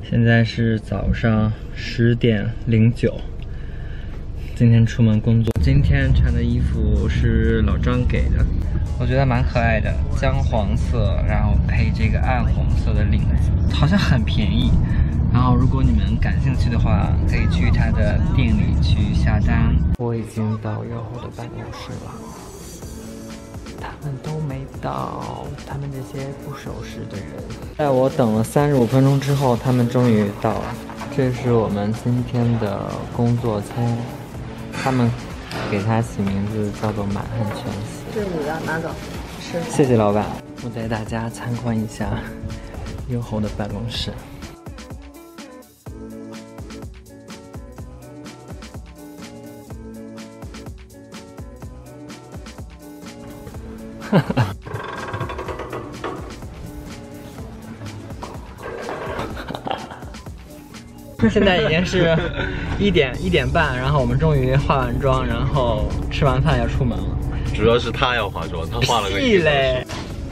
现在是早上10点09。今天出门工作，今天穿的衣服是老张给的，我觉得蛮可爱的，姜黄色，然后配这个暗红色的领子，好像很便宜。然后如果你们感兴趣的话，可以去他的店里去下单。我已经到优厚的办公室了。 他们都没到，他们这些不守时的人。在我等了35分钟之后，他们终于到了。这是我们今天的工作餐，他们给它起名字叫做满汉全席。 这是你的，拿走吃。 谢谢老板，我带大家参观一下优厚的办公室。现在已经是1点半，然后我们终于化完妆，然后吃完饭要出门了。 主要是他要化妆，他化了个屁嘞！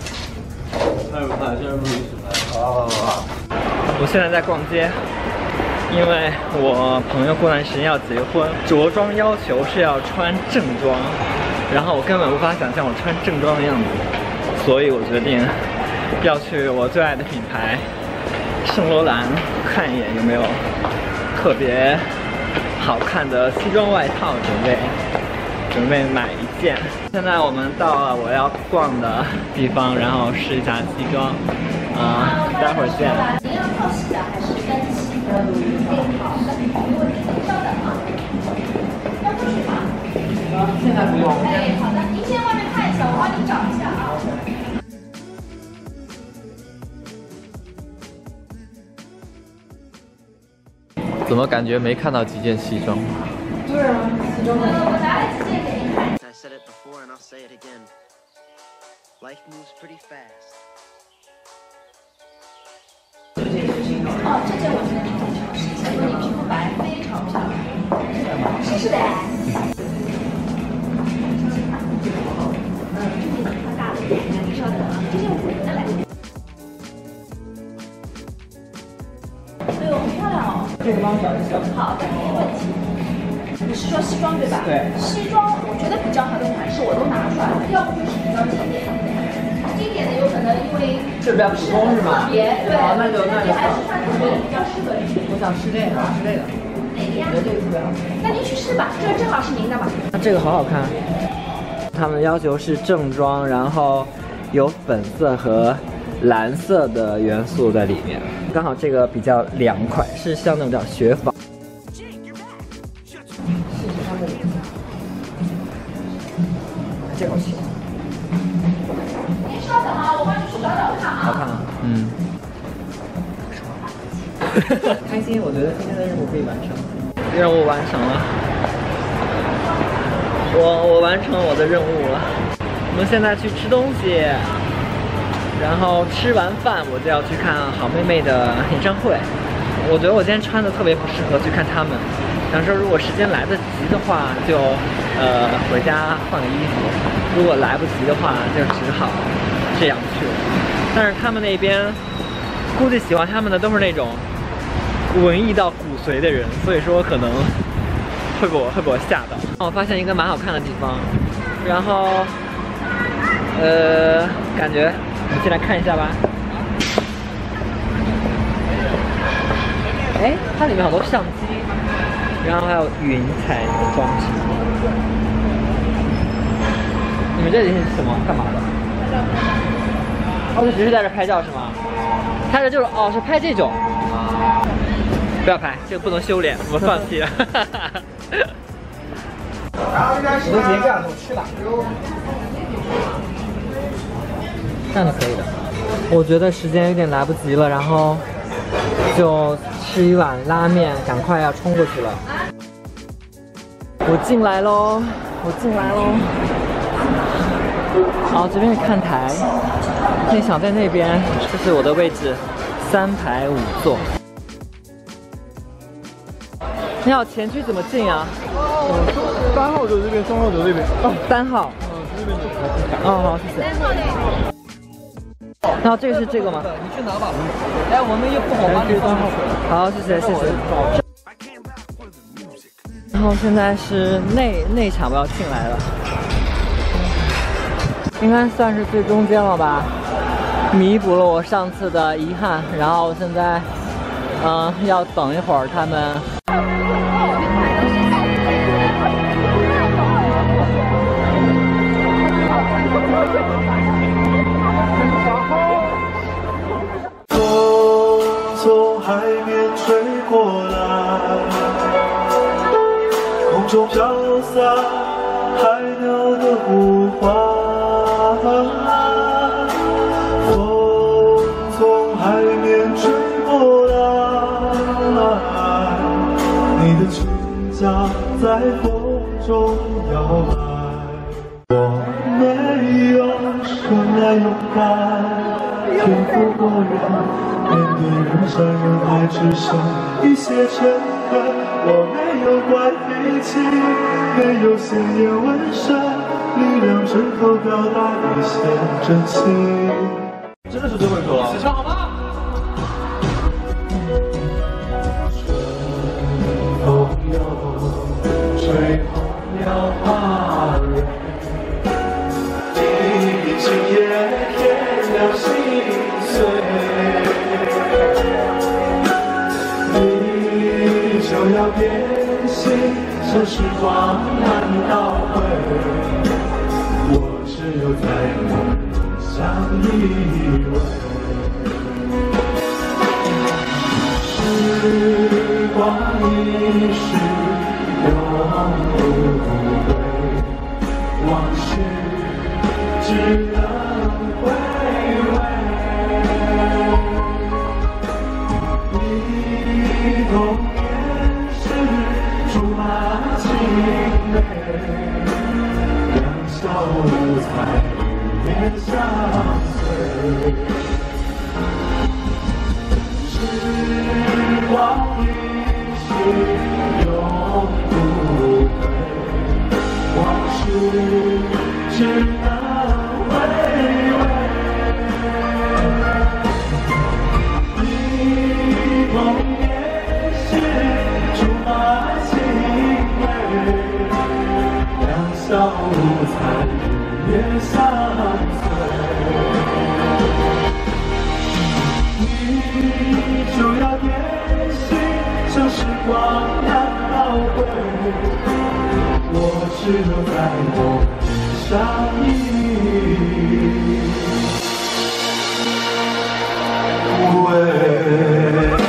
我现在在逛街，因为我朋友过段时间要结婚，着装要求是要穿正装，然后我根本无法想象我穿正装的样子，所以我决定要去我最爱的品牌圣罗兰看一眼有没有特别好看的西装外套，准备买一件。现在我们到了我要逛的地方，然后试一下西装，待会儿见。您要套系的还是单系的？好，稍等啊。要喝水吗？现在不用。哎，好的，您先外面看一下，我帮您找一下啊。 怎么感觉没看到几件西装？ 对啊，西装很多。 我拿了几件给您看。I said it before and I'll say it again. Life moves pretty fast. 哦，这件我觉得你可以尝试一下，因为你皮肤白，非常漂亮。是的。大的，您稍等啊，这件我的来。 对，很漂亮哦。 这个帮我找一下。 好的，没问题。你是说西装对吧？ 对。 西装我觉得比较好的款式我都拿出来了，要不就是比较经典。经典的有可能因为这比较普通是吗？ 特别对。 那就你还是穿特别比较适合你。 我想试这个，试这个。 哪个呀？ 我觉得这个特别好。 那您去试吧，这个正好是您的嘛。 那这个好好看。他们要求是正装，然后有粉色和蓝色的元素在里面。 刚好这个比较凉快，是像那种叫雪纺。试试它的颜色，这个好喜欢。 您稍等啊，我帮你去找找看啊。 好看啊，嗯。开心，我觉得今天的任务可以完成。任务完成了，我完成我的任务了。我们现在去吃东西。 然后吃完饭我就要去看好妹妹的演唱会。我觉得我今天穿的特别不适合去看他们，想说如果时间来得及的话，就回家换个衣服；如果来不及的话，就只好这样去了。但是他们那边估计喜欢他们的都是那种文艺到骨髓的人，所以说可能会给我吓到。我发现一个蛮好看的地方，然后感觉。 我们进来看一下吧。哎，它里面好多相机，然后还有云彩的装饰。你们这里是什么？干嘛的？哦，就只是在这拍照是吗？拍的就是哦，是拍这种。不要拍，这个不能修脸，我放弃了。我都直接这样给我吃吧。 这样就可以了。我觉得时间有点来不及了，然后就吃一碗拉面，赶快要冲过去了。我进来喽，我进来喽。好，这边是看台，你想在那边，这是我的位置，3排5座。你好，前区怎么进啊 3号走这边，3号走这边。 哦，3号。哦，好，谢谢。 然后这个是这个吗？ 你去拿吧。哎，我们也不好把你放上去。 好，谢谢谢谢。然后现在是内场要进来了，应该算是最中间了吧，弥补了我上次的遗憾。然后现在，要等一会儿他们。 风从海面吹过来，空中飘洒海鸟的呼唤。风从海面吹过来，你的裙角在风中摇摆。我没有生来勇敢，天赋过人。面对人山人海，只剩一些诚恳。我没有怪脾气，没有鲜艳纹身，力量只够表达一些真情。 真的是这么说啊？ 唱好吗？ 风又吹红了花蕊，你今夜添了心碎。就要变心，像时光难倒回，我只有在梦相依偎。时光一逝永不回，往事只能回味。你童年时竹马青梅，两小无猜，日夜相随。时光一逝永不回，往事只能回味。你童年时竹马青梅，两小无猜，日夜相随。你就要变心，像时光难倒回，我只有在梦相依偎。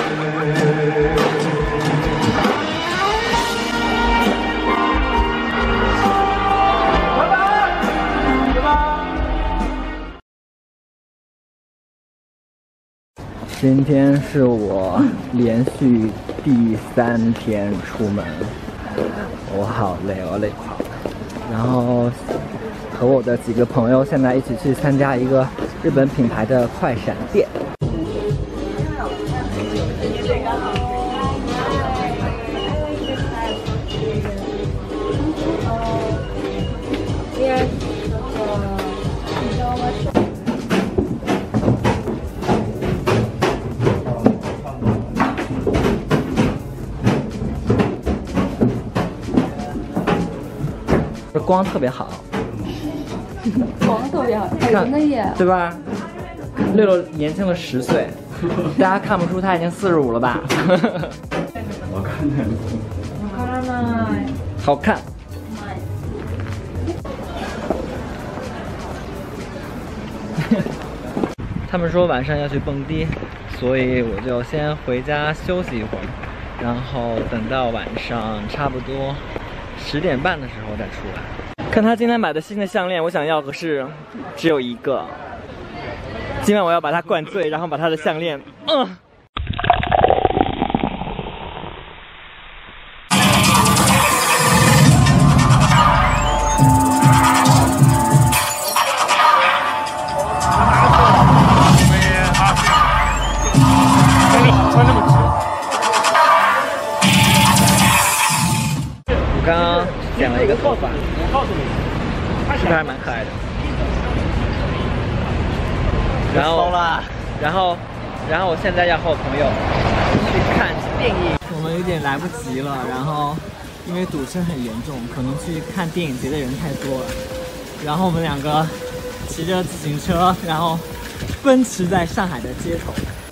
今天是我连续第3天出门，我好累，我累垮了。然后和我的几个朋友现在一起去参加一个日本品牌的快闪店。这光特别好， 光特别好，哎，真的耶， 对吧？六六年轻了10岁，大家看不出他已经45了吧？ 我看见了。 好看。他们说晚上要去蹦迪，所以我就先回家休息一会儿，然后等到晚上差不多10点半的时候再出来。看他今天买的新的项链，我想要，可是只有一个。今晚我要把他灌醉，然后把他的项链，我刚刚剪了一个头发，是不是还蛮可爱的？ 然后我现在要和我朋友去看电影。我们有点来不及了，然后因为堵车很严重，可能去看电影节的人太多了。然后我们两个骑着自行车，然后奔驰在上海的街头。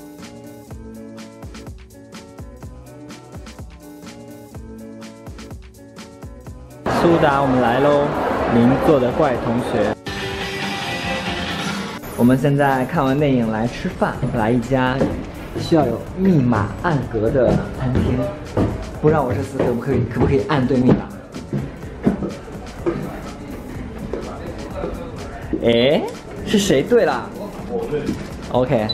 苏达，我们来喽！邻座的怪同学。我们现在看完电影来吃饭，来一家需要有密码暗格的餐厅。不知道我这次可不可以按对密码？哎，是谁对了？我对。OK。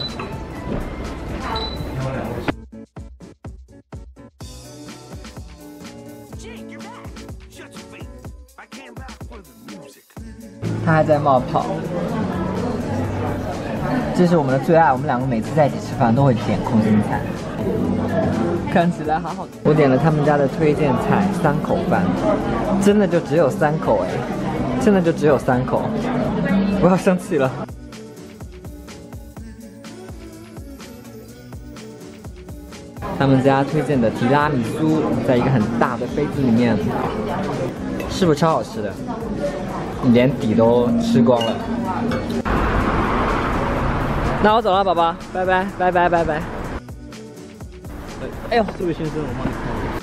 他还在冒泡。这是我们的最爱，我们两个每次在一起吃饭都会点空心菜，看起来好好吃。我点了他们家的推荐菜3口饭，真的就只有3口哎，真的就只有3口，我要生气了。他们家推荐的提拉米苏，在一个很大的杯子里面，是不是超好吃的？连底都吃光了。那我走了，宝宝，拜拜拜拜拜拜。哎呦，这位先生，我帮你看。